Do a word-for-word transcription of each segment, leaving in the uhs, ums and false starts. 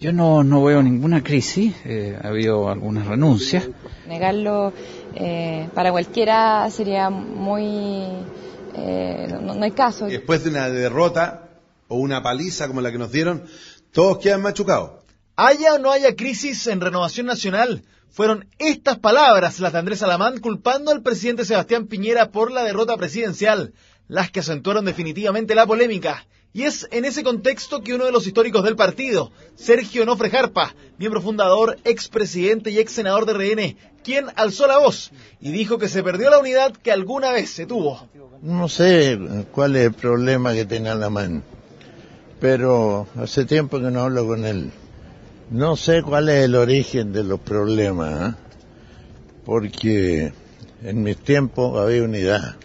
Yo no, no veo ninguna crisis, eh, ha habido algunas renuncias. Negarlo eh, para cualquiera sería muy... Eh, no, no hay caso. Después de una derrota o una paliza como la que nos dieron, todos quedan machucados. Haya o no haya crisis en Renovación Nacional, fueron estas palabras las de Andrés Alamán culpando al presidente Sebastián Piñera por la derrota presidencial, las que acentuaron definitivamente la polémica. Y es en ese contexto que uno de los históricos del partido, Sergio Onofre Jarpa, miembro fundador, expresidente y ex senador de R N, quien alzó la voz y dijo que se perdió la unidad que alguna vez se tuvo. No sé cuál es el problema que tiene Alamán, pero hace tiempo que no hablo con él. No sé cuál es el origen de los problemas, ¿eh? Porque en mis tiempos había unidad.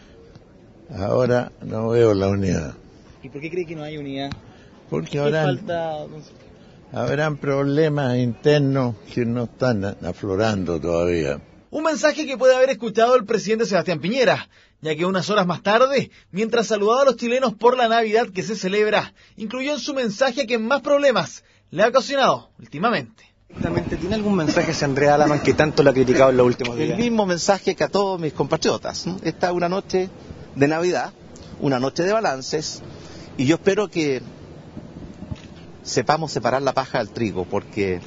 Ahora no veo la unidad. ¿Y por qué cree que no hay unidad? Porque habrán, falta... habrán problemas internos que no están aflorando todavía. Un mensaje que puede haber escuchado el presidente Sebastián Piñera, ya que unas horas más tarde, mientras saludaba a los chilenos por la Navidad que se celebra, incluyó en su mensaje que más problemas le ha ocasionado últimamente. ¿Tiene algún mensaje hacia Andrés Alamán que tanto lo ha criticado en los últimos días? El mismo mensaje que a todos mis compatriotas. Esta es una noche de Navidad, una noche de balances, y yo espero que sepamos separar la paja del trigo, porque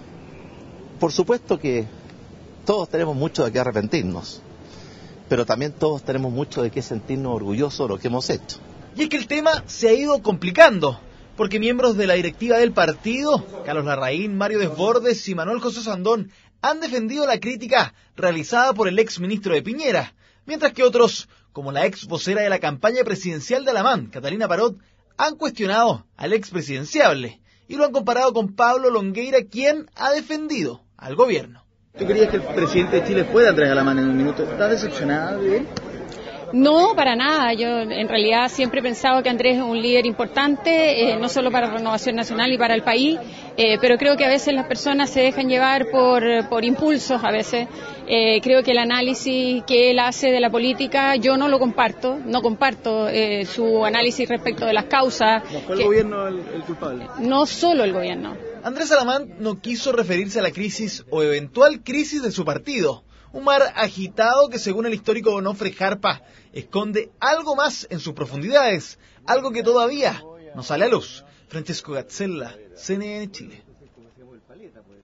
por supuesto que todos tenemos mucho de qué arrepentirnos, pero también todos tenemos mucho de qué sentirnos orgullosos de lo que hemos hecho. Y es que el tema se ha ido complicando, porque miembros de la directiva del partido, Carlos Larraín, Mario Desbordes y Manuel José Sandón, han defendido la crítica realizada por el ex ministro de Piñera, mientras que otros, como la ex vocera de la campaña presidencial de Alamán, Catalina Parot, han cuestionado al ex presidenciable y lo han comparado con Pablo Longueira, quien ha defendido al gobierno. ¿Tú querías que el presidente de Chile fuera Andrés Alamán en un minuto? ¿Estás decepcionada de él? No, para nada. Yo en realidad siempre he pensado que Andrés es un líder importante, eh, no solo para Renovación Nacional y para el país, eh, pero creo que a veces las personas se dejan llevar por, por impulsos, a veces. Eh, creo que el análisis que él hace de la política, yo no lo comparto, no comparto eh, su análisis respecto de las causas. ¿No fue el que, gobierno el, el culpable? No solo el gobierno. Andrés Alamán no quiso referirse a la crisis o eventual crisis de su partido. Un mar agitado que, según el histórico Onofre Jarpa, esconde algo más en sus profundidades, algo que todavía no sale a luz. Francesco Gazzella, C N N Chile.